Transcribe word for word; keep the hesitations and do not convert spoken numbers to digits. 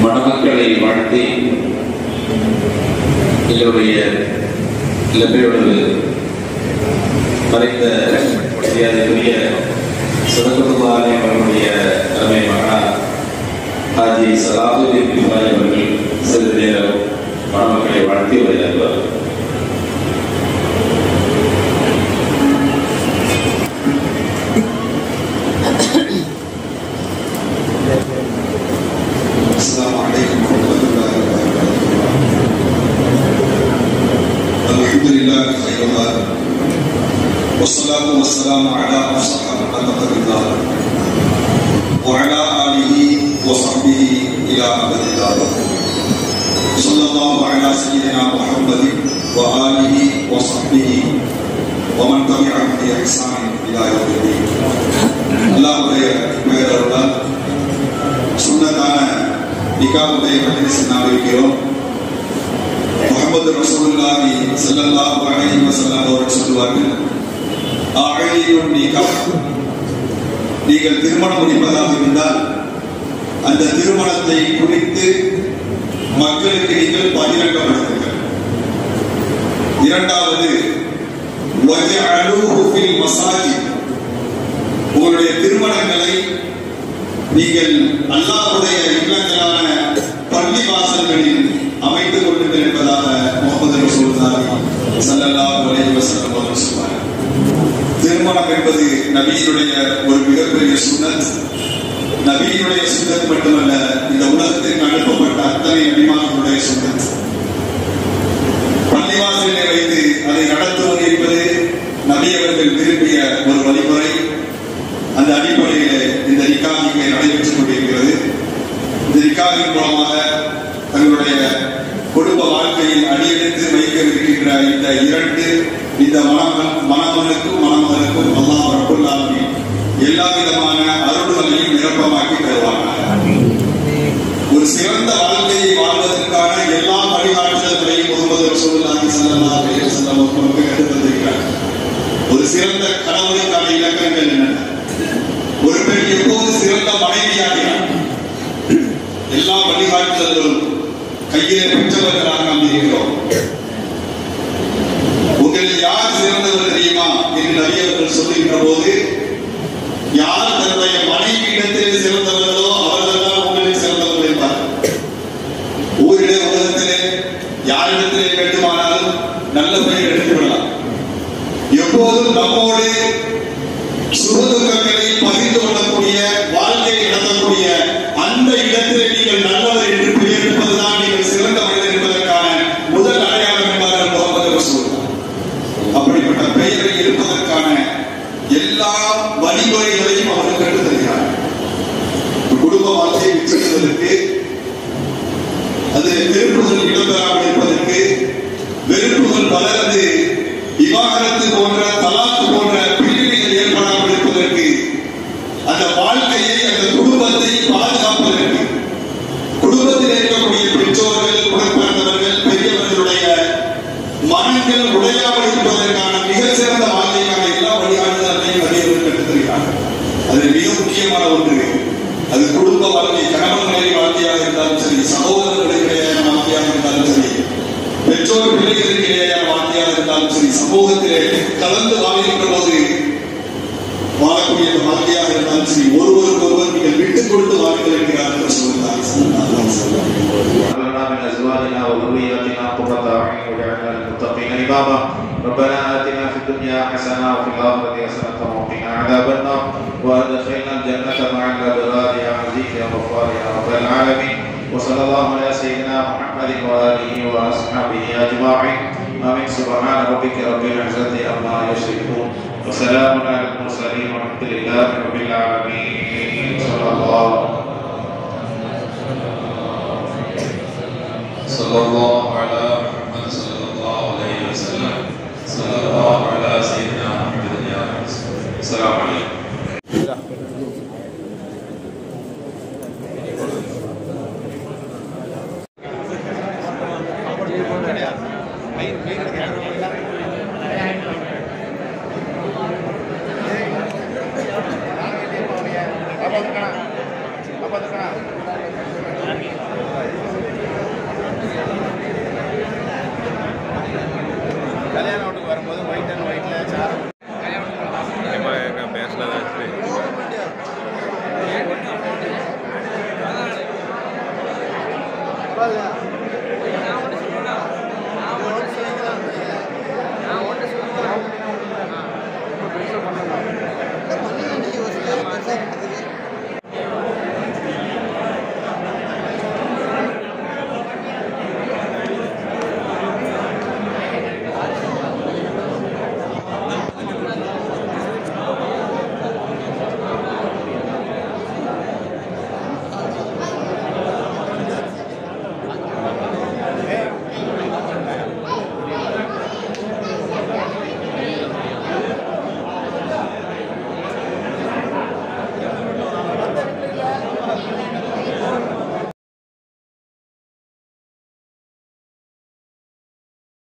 மணமக்களை வாழ்த்தி எங்களுடைய இளமையோடு மறைந்த மரியாதைக்குரிய சுதந்திரவாதி அவர்களுடைய தலைமை மகனார் ஹாஜி சலாஹுதீன் பிலாய் அவர்கள் சிறிது நேரம் மணமக்களை வாழ்த்தி வருகிறார். السلام عليكم ورحمة الله وبركاته. الحمد لله خير الله والصلاة والسلام على أفصح خلق الله وعلى آله وصحبه إلى أبد الله. صلى الله على سيدنا محمد وآله وصحبه ومن تبعهم بإحسان إلى يوم الدين. الله بيرضى சுன்னதான நிகாவுடைய மஜ்லிஸ் நாவிக்கிறோம். முஹம்மது ரசூலுல்லாஹி ஸல்லல்லாஹு அலைஹி வஸல்லம் அவர்கள் சொல்வார்கள், ஆயிலுன் நிகாஹ், நீங்கள் திருமணம் முடிப்பதாக இருந்தால் அந்த திருமணத்தை குறித்து மக்களுக்கு நீங்கள் பகிரங்கப்படுத்துங்கள். இரண்டாவது, வஜஅலூஹு ஃபில் மசாஜித், உங்களுடைய திருமணங்களை நீங்கள் அல்லாஹ்வுடைய இல்லங்களான பள்ளி வாசல்களில் அமைத்துக் கொள்ளுங்கள் என்பதாக முஹம்மது ரசூலுல்லாஹி ஸல்லல்லாஹு அலைஹி வஸல்லம் அவர்கள் சொன்னார்கள். திருமணம் என்பது நபியினுடைய ஒரு மிகப்பெரிய சுன்னத். நபியினுடைய சுன்னத் மட்டுமல்ல, இந்த உலகத்திற்கு அனுப்பப்பட்ட அத்தனை நபிமார்களுடைய சுன்னத். பள்ளிவாசலிலே வைத்து அதை நடத்துவது என்பது நபி அவர்கள் விரும்பிய ஒரு வழிமுறை. அந்த அடிப்படையில் இந்த நிக்காஹ் இங்கே நடைபெற்றுக் கொண்டிருக்கிறது. இந்த நிக்காஹின் மூலமாக தங்களுடைய குடும்ப வாழ்க்கையில் அடியெடுத்து வைக்கவிருக்கின்ற இந்த இரண்டு இந்த மணமன் மணமனுக்கும் மணமகனுக்கும் அல்லாஹ் ரப்பல் ஆலமீன் எல்லா விதமான அருள்களையும் நிரப்பமாக்கி தருவார்கள். ஒரு சிறந்த வாழ்க்கையை வாழ்வதற்கான எல்லா வழிகாட்டுதல்களையும் முஹம்மது ரசூலுல்லாஹி ஸல்லல்லாஹு அலைஹி வஸல்லம் அவர்கள் கற்றுத் தந்திருக்கிறார். ஒரு சிறந்த கணவனுக்கான இலக்கணங்கள் என்னென்ன, ஒரு பெண் எப்போது சிறந்த மனைவியாகிறார், எல்லா வழிகாட்டுதல்களும் கையிலே பெற்றவர்களாக நாம் இருக்கிறோம். உங்களில் யார் சிறந்தவர் தெரியுமா என்று நபி அவர்கள் சொல்லுகின்ற போது, யார் தன்னுடைய மனைவி இடத்தில் சிறந்தவர்களோ அவர்கள்தான் உங்களில் சிறந்தவர்கள் என்பார். ஊரிலே உலகத்திலே யாரிடத்திலே வேண்டுமானாலும் நல்ல பெயர் எடுத்துவிடலாம். எப்போதும் நம்மோடு சுகதுக்கங்களை பகிர்ந்து கொள்ளக்கூடிய வாழ்க்கையை நடத்தக்கூடிய அந்த இடத்திலே நீங்கள் நல்லவர் என்று பெயர் எடுப்பதுதான் நீங்கள் சிறந்த மனிதர் என்பதற்கான முதல் அடையாளம் என்பார்கள் முஹம்மது ரசூலுல்லாஹ். அப்படிப்பட்ட பெயரை எடுப்பதற்கான எல்லா வழிமுறைகளையும் அவர்கள் கற்றுத் தருகிறார். குடும்ப வாழ்க்கையை விட்டுவதற்கு, அது வெறுப்புகள் இடம்பெறாமல் இருப்பதற்கு, வெறுப்புகள் வளர்ந்து விவாகரத்து போன்ற தலாக்கு போன்ற பிரிவினைகள் ஏற்படாமல் இருப்பதற்கு, அந்த வாழ்க்கையை அந்த குடும்பத்தை பாதுகாப்பதற்கு, குடும்பத்தில் இருக்கக்கூடிய பெற்றோர்கள், உடன்பிறந்தவர்கள், பெரியவர்களுடைய மனங்கள் உடையாமல் இருப்பதற்கான மிகச் சிறந்த வாழ்க்கைக்கான எல்லா வழிகாட்டுதல்களையும் அறியவர்கள் கற்றுத் தருகிறார்கள். அது மிக முக்கியமான ஒன்று. அது குடும்ப வாழ்க்கை, கணவன்களின் வாழ்க்கையாக இருந்தாலும் சரி, சகோதரர்களுக்கிடையான வாழ்க்கையாக இருந்தாலும் சரி, பெற்றோர் பிள்ளைகளுக்கு இடையேயான வாழ்க்கையாக இருந்தாலும் சரி, சமூகத்திலே கலந்து வாழ்கின்ற போது வாழக்கூடிய வாழ்க்கையாக இருந்தாலும் சரி, ஒருவருக்கு ஒருவர் நீங்கள் விட்டுக் கொடுத்து வாழ்க்கை இருக்கிறார்கள் சொல்லுகிறார். ربنا آتنا في الدنيا حسنة وفي الآخرة حسنة وقنا عذاب النار وأدخلنا الجنة مع الأبرار يا عزيز يا غفار يا رب العالمين. وصلى الله على سيدنا محمد وآله وأصحابه أجمعين. آمين. سبحان ربك رب العزة عما يصفون وسلام على المرسلين والحمد لله رب العالمين. صلى الله صلى الله على محمد صلى الله عليه وسلم. صلى الله على سيدنا محمد يا رسول. السلام عليكم. apa பரவாயில்லையா